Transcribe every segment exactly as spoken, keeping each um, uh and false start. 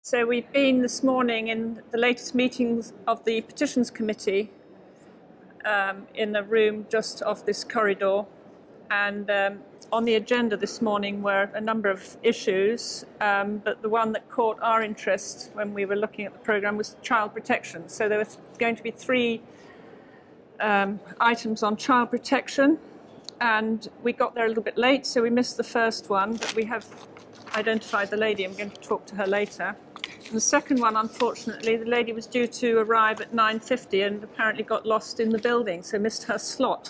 So we've been this morning in the latest meetings of the Petitions Committee um, in a room just off this corridor. And um, on the agenda this morning were a number of issues, um, but the one that caught our interest when we were looking at the programme was child protection. So there was going to be three um, items on child protection, and we got there a little bit late, so we missed the first one, but we have identified the lady. I'm going to talk to her later. And the second one, unfortunately, the lady was due to arrive at nine fifty and apparently got lost in the building, so missed her slot.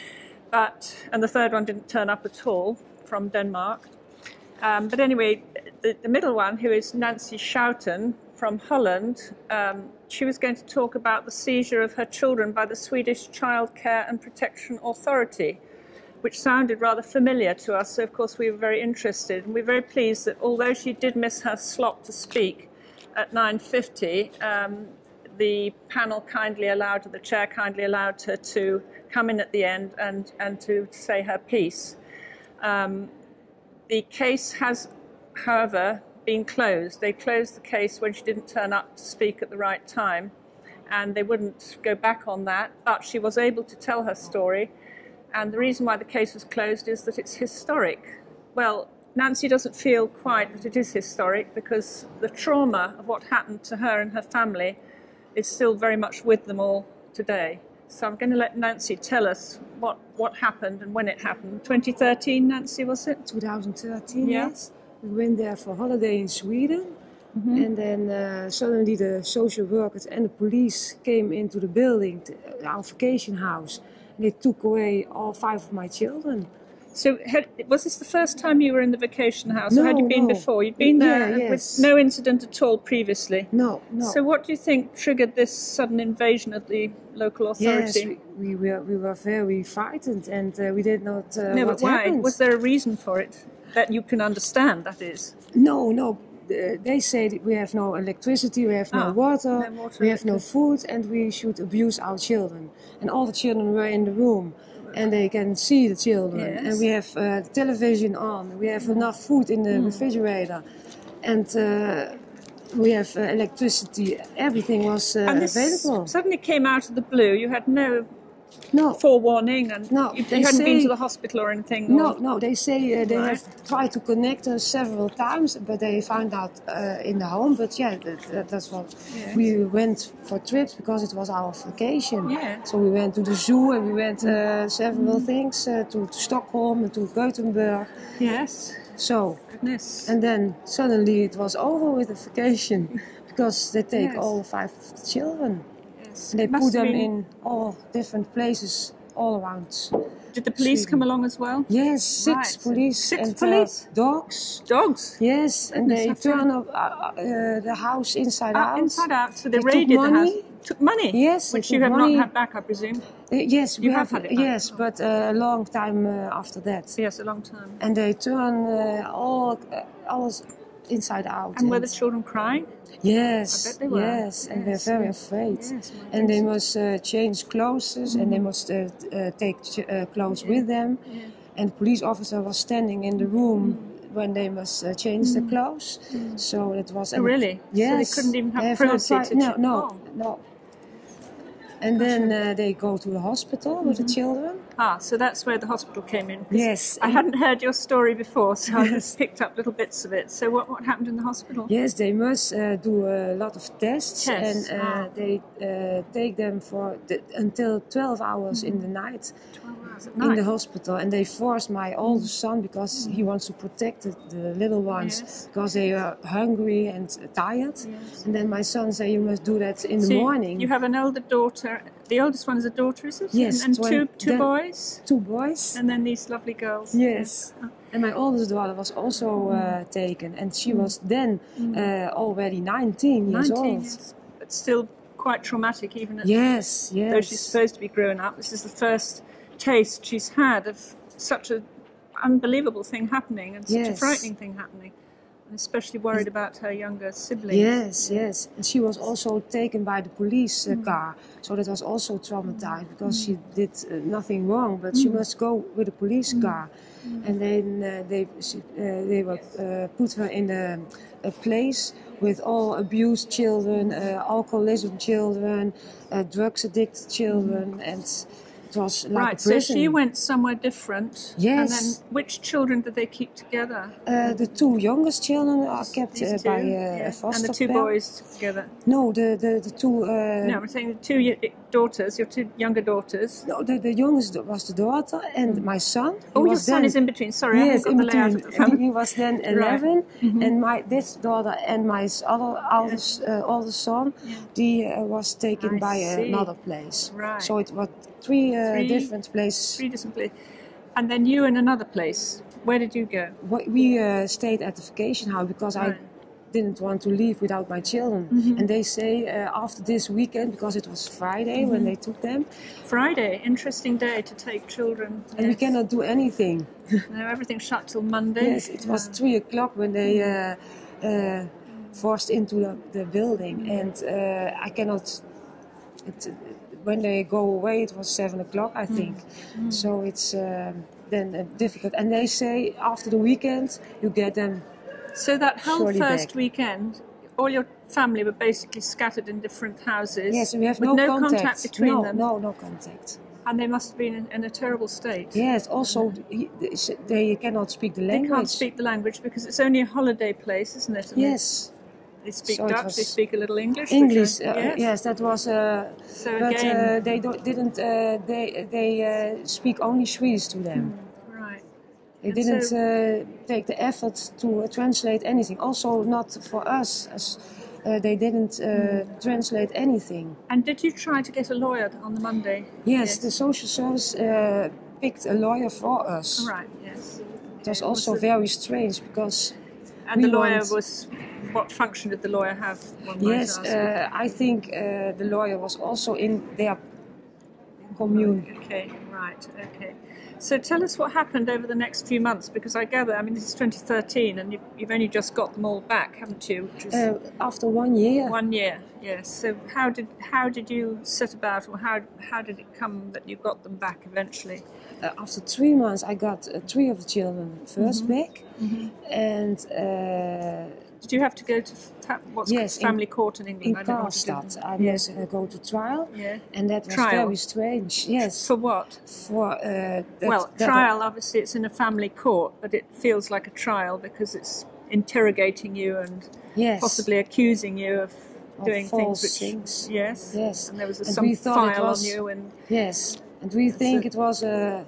But, and the third one didn't turn up at all, from Denmark. Um, but anyway, the, the middle one, who is Nancy Schouten from Holland, um, she was going to talk about the seizure of her children by the Swedish Child Care and Protection Authority, which sounded rather familiar to us, so of course we were very interested. And we're very pleased that although she did miss her slot to speak at nine fifty, um, the panel kindly allowed her, the chair kindly allowed her to come in at the end and, and to say her piece. Um, the case has, however, been closed. They closed the case when she didn't turn up to speak at the right time, and they wouldn't go back on that, but she was able to tell her story. And the reason why the case was closed is that it's historic. Well, Nancy doesn't feel quite that it is historic because the trauma of what happened to her and her family is still very much with them all today. So I'm going to let Nancy tell us what, what happened and when it happened. twenty thirteen, Nancy, was it? twenty thirteen, yeah. Yes. We went there for holiday in Sweden. Mm-hmm. And then uh, suddenly the social workers and the police came into the building, to our vacation house. And they took away all five of my children. So had, was this the first time you were in the vacation house, no, or had you been no. before? You'd been there yeah, yes. with no incident at all previously? No, no. So what do you think triggered this sudden invasion of the local authority? Yes, we, we, were, we were very frightened and uh, we did not uh, No, what but why? happened. Was there a reason for it that you can understand, that is? No, no. Uh, they say that we have no electricity, we have no, oh, water, no water, we have no food, and we should abuse our children. And all the children were in the room. And they can see the children, yes. and we have uh, the television on, we have enough food in the mm. refrigerator, and uh, we have uh, electricity, everything was uh, and this available. Suddenly came out of the blue, you had no, no. forewarning, and no, you, you hadn't say, been to the hospital or anything? No, or? no, they say uh, they right. have tried to connect us several times, but they found out uh, in the home, but yeah, that, that, that's what yes. we went for trips because it was our vacation. Yeah. So we went to the zoo and we went uh, several mm. things uh, to, to Stockholm and to Gothenburg. Yes. So, goodness. And then suddenly it was over with the vacation because they take yes. all five of the children. Yes. And they it put them been... in all different places all around. Did the police Sweden. come along as well? Yes, six right. police. Six and, police? Uh, dogs. Dogs? Yes, Goodness, and they turn up uh, uh, the house inside uh, out. Inside out, so they, they raided took money. the house. Took money? Yes. Which you have money. not had back, I presume? Uh, yes, you we have, have, had it back. Yes, but uh, a long time uh, after that. Yes, a long time. And they turn uh, all, uh, all inside out. And, and were the children crying? Yes, I bet they were. yes, and yes, they're very yes. afraid. Yes, and they must uh, change clothes, mm. and they must uh, uh, take ch uh, clothes yeah. with them. Yeah. And the police officer was standing in the room mm. when they must uh, change mm. the clothes. Mm. So it was. Oh, really? Yes. So they couldn't even have, have privacy no, to no, no, oh. no. And then uh, they go to the hospital mm-hmm. with the children. Ah, so that's where the hospital came in. Yes. I hadn't heard your story before, so I just picked up little bits of it. So what, what happened in the hospital? Yes, they must uh, do a lot of tests. Tests. And uh, ah. they uh, take them for the, until twelve hours mm-hmm. in the night. twelve hours at night? In the hospital. And they force my oldest son, because mm-hmm. he wants to protect the, the little ones, yes. because they are hungry and tired. Yes. And then my son said, you must do that in so the morning. You have an elder daughter. The oldest one is a daughter, is it? Yes. And, and two, two then, boys? Two boys. And then these lovely girls. Yes. yes. And my oldest daughter was also uh, taken, and she was then uh, already nineteen years nineteen, old. Yes. But still quite traumatic, even at, yes, yes. though she's supposed to be grown up. This is the first taste she's had of such an unbelievable thing happening and such yes. a frightening thing happening. especially worried about her younger siblings. Yes, yes. And she was also taken by the police uh, car. So that was also traumatized because she did uh, nothing wrong, but she must go with a police car. And then uh, they she, uh, they were, uh, put her in a, a place with all abused children, uh, alcoholism children, uh, drugs addicted children, and it was like Right, a so prison. she went somewhere different. Yes. And then which children did they keep together? Uh, the two youngest children are kept These uh, two, by uh, yeah. a foster And the two parent. boys together. No, the, the, the two... Uh, No, I'm saying the two y- daughters, your two younger daughters. no, the, the youngest was the daughter and my son. He Oh, your was son then, is in between. Sorry, yes, I in haven't got the layout between. of the And family. he was then eleven, Mm-hmm. and my this daughter and my s- other oldest, uh, oldest son, the uh, was taken I by see. another place. Right. So it was three, uh, Three- different places. Three different places. And then you in another place. Where did you go? We- We uh, stayed at the vacation house because Right. I didn't want to leave without my children. And they say uh, after this weekend, because it was Friday when they took them, Friday, interesting day to take children. and we cannot do anything. No, everything shut till Monday. Yes, it was three o'clock when they uh, uh, forced into the, the building, and uh, I cannot. It, when they go away, it was seven o'clock, I think. So it's um, then uh, difficult. And they say after the weekend, you get them. So that whole Surely first back. weekend, all your family were basically scattered in different houses. Yes, we have with no, no contact. contact between no, them. No, no contact. And they must have been in, in a terrible state. Yes. Also, he- they cannot speak the They language. can't speak the language because it's only a holiday place, isn't it? And Yes. They, they speak So it Dutch, was they speak a little English. which English, I- uh, yes. yes. that was. Uh, So but again, uh, they don't, didn't. Uh, they they uh, speak only Swedish to them. right. They And didn't so- uh, take the effort to uh, translate anything. Also, not for us, as uh, they didn't uh, translate anything. And did you try to get a lawyer on the Monday? Yes, the social service uh, picked a lawyer for us. Right, yes. It was also very strange because. And we the lawyer want- was, what function did the lawyer have? One might Yes, ask. uh, I think uh, the lawyer was also in their commune. Okay, right, okay. So tell us what happened over the next few months, because I gather, I mean, this is twenty thirteen, and you've, you've only just got them all back, haven't you? Which is Uh, after one year, one year, yes. So how did how did you set about, or how how did it come that you got them back eventually? uh, after three months, I got uh, three of the children 1st back, and uh, Did you have to go to fa- what's Yes, in- family court in England? in I don't know what to do. Karlstad, I must uh, go to trial, Yeah. and that was Trial? very strange. Yes, For what? for uh, that, Well, that- trial, obviously, it's in a family court, but it feels like a trial because it's interrogating you and yes, possibly accusing you of Of doing things false which, things. yes, Yes. and there was a, And some we thought it file was- on you, and yes, and we think So- it was a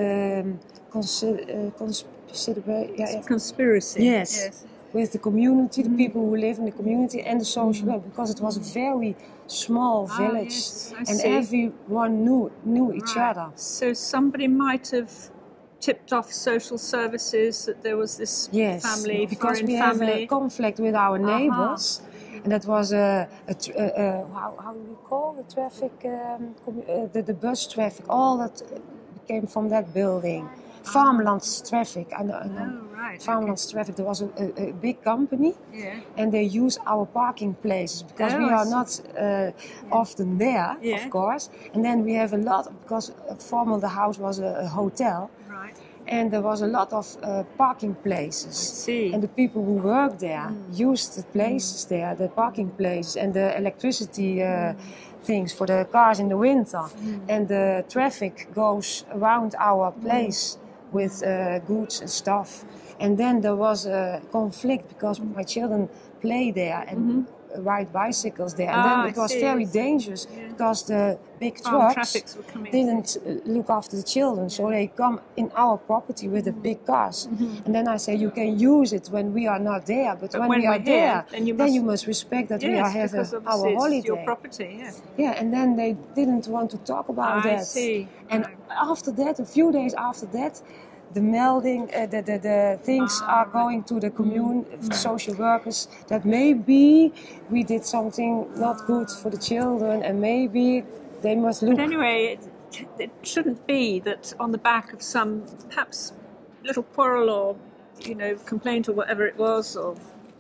um, consider, uh, consider, yeah, yeah, conspiracy. Yes. yes. with the community, the people who live in the community, and the social work, because it was a very small Ah, village, yes, I and see. everyone knew knew each Right. other. So somebody might have tipped off social services that there was this Yes, family, because foreign we have family. a conflict with our neighbors, and that was a, a, tr- a, a how, how do we call the traffic, um, commu- uh, the, the bus traffic, all that uh, came from that building. Farmlands traffic, I know. I know. Oh, right. Farmlands traffic. There was a, a, a big company, Yeah. and they use our parking places because Oh, we I are see. not uh, often there, Yeah. of course. And then we have a lot because uh, formerly the house was a, a hotel, Right. and there was a lot of uh, parking places. I see. And the people who work there used the places there, the parking places, and the electricity uh, things for the cars in the winter. And the traffic goes around our place with uh, goods and stuff. And then there was a conflict because my children play there and ride bicycles there. And Ah, then I it was see, very I see. dangerous because the big Farm trucks traffics were coming. didn't uh, look after the children, so they come in our property with the big cars. And then I say, you can use it when we are not there, but, But when, when we are we're here, there, then you then must- you must respect that we Yes, are having because our obviously holiday. it's your property. Yeah. Yeah, and then they didn't want to talk about I that. see. And Right. after that, a few days after that, the melding, uh, the, the, the things Ah, are going to the commune, the social workers, that maybe we did something not good for the children, and maybe they must look. But anyway, it, it shouldn't be that on the back of some perhaps little quarrel or you know, complaint or whatever it was, or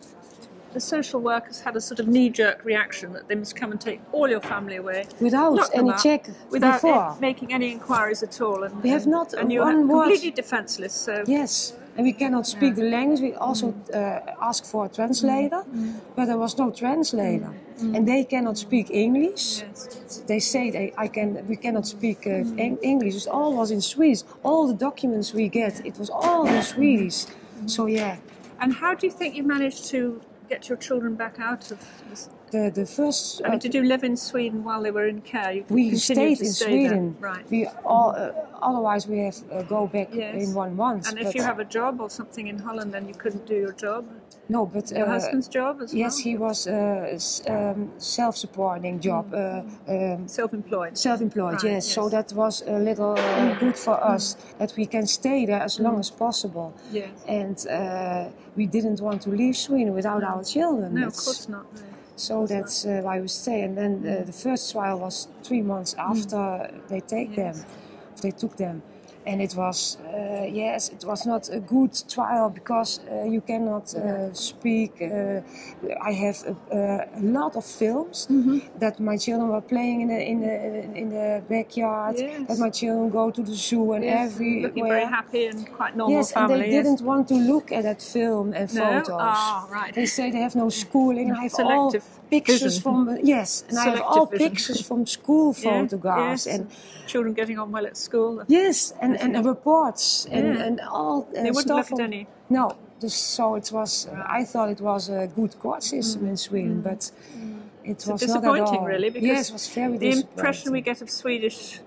the social workers had a sort of knee-jerk reaction that they must come and take all your family away Without lock them any up, check without before. it making any inquiries at all. And, We have and, not and you're one word. completely defenceless. So Yes, and we cannot speak the language. We also uh, ask for a translator, but there was no translator, and they cannot speak English. yes. They say they, I can. We cannot speak uh, Eng- English. It all was in Swedish. All the documents we get, it was all in Swedish. So yeah, And how do you think you managed to get your children back out of this? the the first. I mean, uh, did you live in Sweden while they were in care? You we continued stayed to in stay Sweden. there. Right. We all, uh, otherwise we have uh, go back Yes. in one month. And if but- you have a job or something in Holland, then you couldn't do your job. no, but Your uh, husband's job as yes, well. he was uh, s- um, self-supporting job. Uh, um, Self-employed. Self-employed, Right, yes. yes. So that was a little uh, good for us that we can stay there as long as possible. Yes. And uh, we didn't want to leave Sweden without our children. No, of That's- course not. No. So that's uh, why we stay. And then uh, the first trial was three months after they take Yes. them, they took them. And it was, uh, yes, it was not a good trial because uh, you cannot uh, speak. Uh, I have a, a lot of films that my children were playing in the in the in the backyard. Yes. That my children go to the zoo and Yes, everywhere. looking very happy and quite normal Yes, family. and they yes. didn't want to look at that film and No? photos. Ah, right. They say they have no schooling. And I have all Selective pictures vision. from yes, and I have Selective all vision. pictures from school Yeah, photographs yes. and Children getting on well at school. yes, and, and reports and, Yeah. and all uh, They wouldn't stuff. look at from- any. No, this, so it was. Uh, I thought it was a good court system in Sweden, but it was not at Disappointing, all. really, because yes, it was very the disappointing. impression we get of Swedish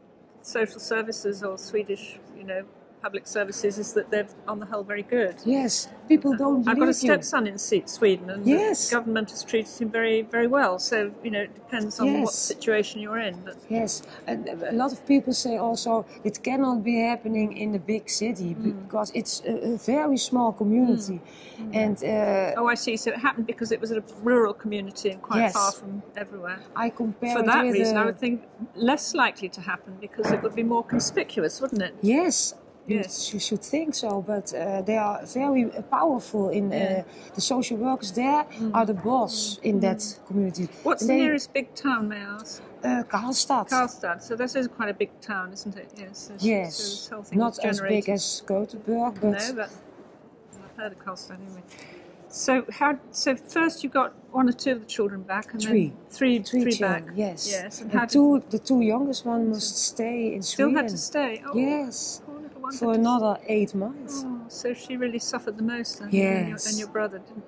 social services or Swedish, you know, public services is that they're on the whole very good. Yes, people don't believe I've got a you. stepson in Se- Sweden, and Yes. the government has treated him very, very well. So you know, it depends on what Yes. situation you're in. But Yes, and a lot of people say also it cannot be happening in the big city Mm. because it's a, a very small community, and uh, oh, I see. So it happened because it was a rural community and quite Yes. far from everywhere. I compare For it that with reason, uh, I would think less likely to happen because it would be more conspicuous, wouldn't it? yes. You, Yes. you should think so, but uh, they are very powerful. In uh, the social workers there are the boss in that community. Mm. What's And the they- nearest big town, may I ask? Uh, Karlstad. Karlstad. So this is quite a big town, isn't it? Yes. So, Yes, So this whole thing not was as generated. big as Gothenburg, but No, but I've heard of Karlstad anyway. So how? So first you got one or two of the children back, and Three. then three, three, three children. back. Yes, Yes. And And how did, two, the two youngest one must stay in still Sweden. had to stay? Oh, Yes, poor little one for had to another eight months. Oh, so she really suffered the most, then, and, your, Yes. and your brother didn't.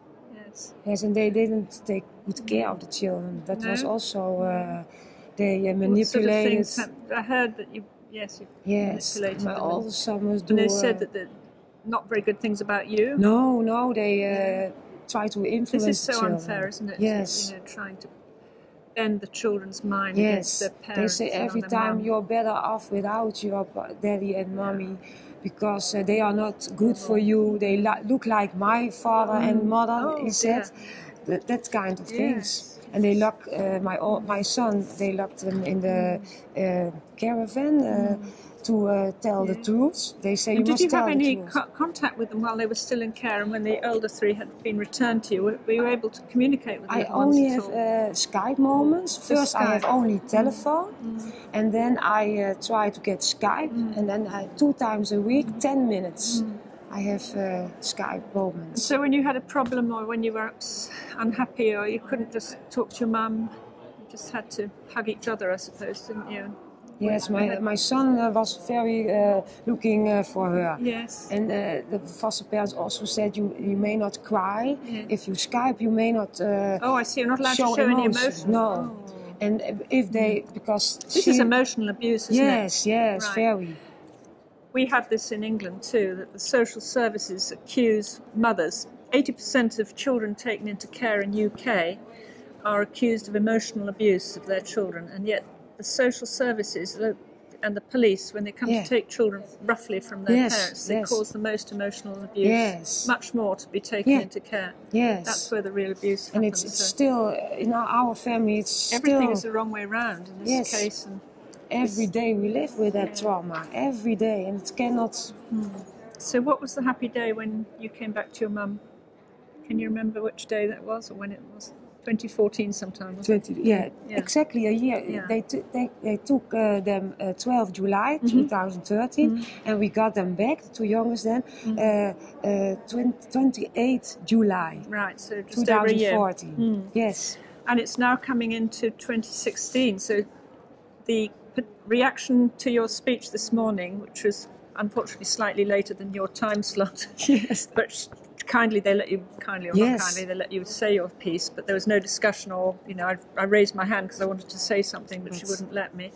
Yes. Yes, and they didn't take good care of the children. That was No? also uh, they uh, What sort of manipulated. things hap- I heard that you. Yes, you Yes, manipulated my them. and- older son was And doing. they said that they're not very good things about you. No, no, they uh, try to influence This is the so children. unfair, isn't it? Yes. You know, trying to bend the children's mind Yes, against their they parents. say and every their time mum. you're better off without your pa- daddy and mommy because uh, they are not good for you. They li- look like my father and mother, Oh, he said. That, that kind of things. And they lock uh, my o- my son. They locked him in the uh, caravan uh, to uh, tell the truth. They say And you did must you tell have the any truth. co- contact with them while they were still in care, and when the older three had been returned to you? Were were you able to communicate with the I little ones only at have all? uh, Skype moments. First, I have Skype. only telephone, and then I uh, try to get Skype, and then uh, two times a week, ten minutes, I have uh, Skype moments. So when you had a problem or when you were ups- unhappy or you couldn't just talk to your mum, you just had to hug each other, I suppose, didn't you? Yes, my my son uh, was very uh, looking uh, for her. Yes. And uh, the foster parents also said you you may not cry Yeah. if you Skype. You may not uh, Oh, I see. You're not allowed show to show any emotion. emotion. No. Oh. And if they because This she, is emotional abuse, isn't it? yes, yes, Right. very. We have this in England too, that the social services accuse mothers. eighty percent of children taken into care in U K are accused of emotional abuse of their children, and yet the social services lo- and the police, when they come Yeah. to take children roughly from their Yes, parents, they yes. cause the most emotional abuse. Yes. Much more to be taken Yeah. into care. Yes. That's where the real abuse And happens. it's, it's so still in our, our family. It's everything still is the wrong way round in this Yes. case. And every day we live with that trauma every day, and it cannot. So what was the happy day when you came back to your mum? Can you remember which day that was, or when it was? twenty fourteen sometime, wasn't twenty, yeah, yeah, exactly a year. Yeah. They, t- they they took uh, them uh, twelfth of July Mm-hmm. twenty thirteen, mm-hmm. and we got them back, the two youngest then, mm-hmm. uh, uh, twenty-eighth of July. Right, so just over a year. twenty fourteen. Mm. Yes. And it's now coming into twenty sixteen, so the p- reaction to your speech this morning, which was unfortunately slightly later than your time slot, yes, but kindly they let you, kindly or yes. not kindly, they let you say your piece, but there was no discussion or, you know, I, I raised my hand because I wanted to say something, but yes. she wouldn't let me.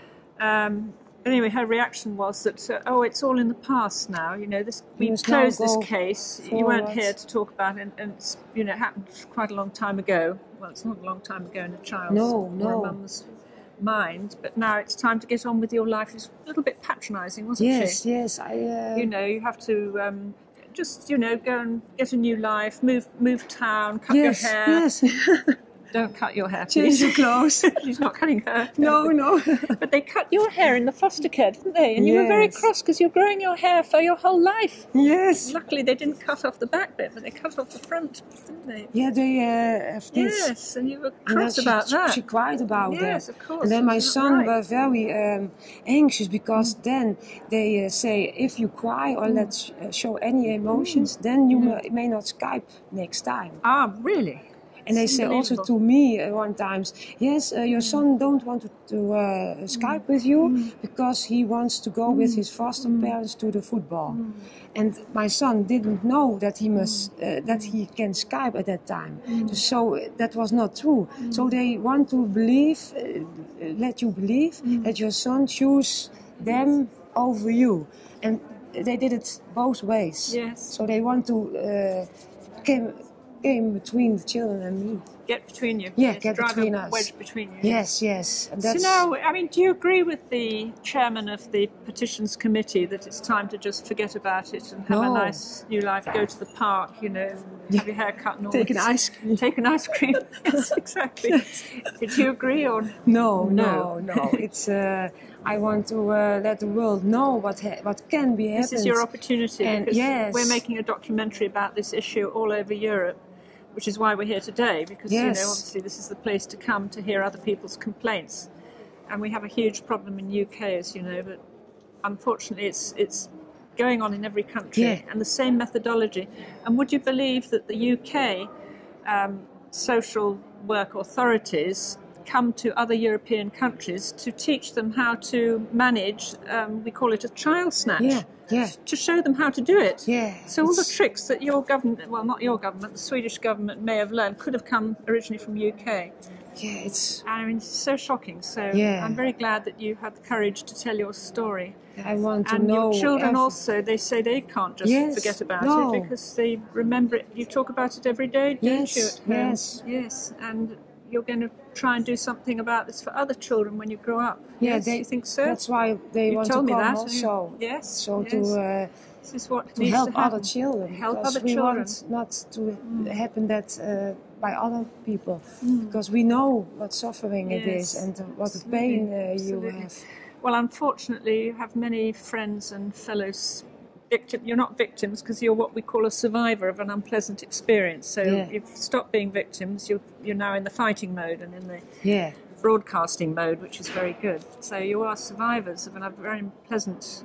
Um, anyway, her reaction was that, uh, oh, it's all in the past now, you know, this, we closed this case, forward. You weren't here to talk about it, and, and it's, you know, it happened quite a long time ago. Well, it's not a long time ago in a child's no, or no. a mum's mind, but now it's time to get on with your life. She's a little bit patronising, wasn't yes, she? Yes, yes. I. Uh... You know, you have to um, just, you know, go and get a new life, move, move town, cut yes, your hair. Yes. Don't cut your hair, please. Change your clothes. She's not cutting her. No, no. But they cut your hair in the foster care, didn't they? And you yes. were very cross because you're growing your hair for your whole life. Yes. Luckily, they didn't cut off the back bit, but they cut off the front, didn't they? Yeah, they uh, have this. Yes, and you were cross and about she, that. She cried about yes, that. Yes, of course. And then my Isn't son right? were very um, anxious because mm. then they uh, say if you cry or mm. let's uh, show any emotions, mm. then you mm. may, may not Skype next time. Ah, really? And they say also to me uh, one time, yes, uh, your son don't want to, to uh, Skype with you mm. because he wants to go mm. with his foster mm. parents to the football. Mm. And my son didn't know that he must uh, that he can Skype at that time. Mm. So uh, that was not true. Mm. So they want to believe, uh, let you believe mm. that your son choose them over you. And they did it both ways. Yes. So they want to uh, came, came between the children and me. Get between you. Yeah, yes, get drive between a us. wedge between you. Yes, yes. And that's so now, I mean, do you agree with the chairman of the petitions committee that it's time to just forget about it and have no. a nice new life, go to the park, you know, yeah. have your hair cut and all Take this. an ice cream. Take an ice cream. Yes, exactly. Did you agree or no? No, no. no. It's. Uh, I want to uh, let the world know what ha- what can be happened. This is your opportunity and because yes. we're making a documentary about this issue all over Europe, which is why we're here today, because yes. you know, obviously this is the place to come to hear other people's complaints. And we have a huge problem in the U K, as you know, but unfortunately it's it's going on in every country, yeah. and the same methodology. And would you believe that the U K um, social work authorities come to other European countries to teach them how to manage, um, we call it a child snatch, yeah, yeah. to show them how to do it. Yeah, so all the tricks that your government, well not your government, the Swedish government may have learned could have come originally from U K. Yeah, it's... I mean, it's so shocking. So yeah. I'm very glad that you had the courage to tell your story. I want to and know... And your children every... also, they say they can't just yes, forget about no. it because they remember it. You talk about it every day, don't yes, you? At home? Yes, yes. And you're going to try and do something about this for other children when you grow up. Yeah, yes, they, you think so? That's why they you want told to me come that, also. Yes. So yes. to uh, this is what to needs help to happen. other children. Help because other we children. want not to mm. happen that uh, by other people, mm. because we know what suffering yes. it is and uh, what Absolutely. the pain uh, you Absolutely. have. Well, unfortunately, you have many friends and fellows. Victim, you're not victims because you're what we call a survivor of an unpleasant experience. So yeah. you've stopped being victims. You're you're now in the fighting mode and in the yeah. broadcasting mode, which is very good. So you are survivors of a very unpleasant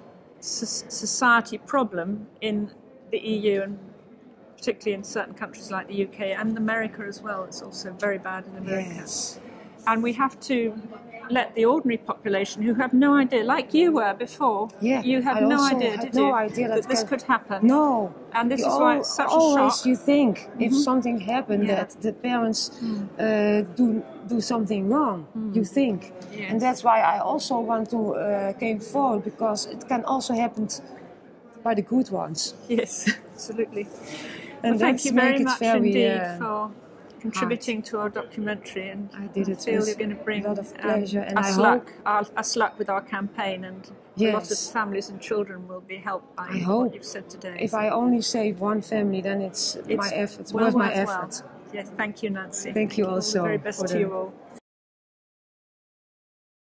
society problem in the E U and particularly in certain countries like the U K and America as well. It's also very bad in America. Yes. And we have to let the ordinary population who have no idea, like you were before, yeah, you had I no also idea, had did no you, idea that, that this can... could happen. No. And this you is al- why it's such always a shock. you think mm-hmm. if something happened yeah. that the parents mm. uh, do do something wrong, mm. you think. Yes. And that's why I also want to uh, came forward, because it can also happen by the good ones. Yes, absolutely. And well, thank you very much very, indeed uh, for contributing hard. to our documentary, and I did it feel with you're going to bring a lot of pleasure, um, and us I luck, hope our, us luck with our campaign, and yes. a lot of families and children will be helped by I what hope. you've said today. If I only save one family, then it's, it's my effort, well worth my worthwhile. effort. Yes, thank you, Nancy. Thank you all also. the very best for to the you all.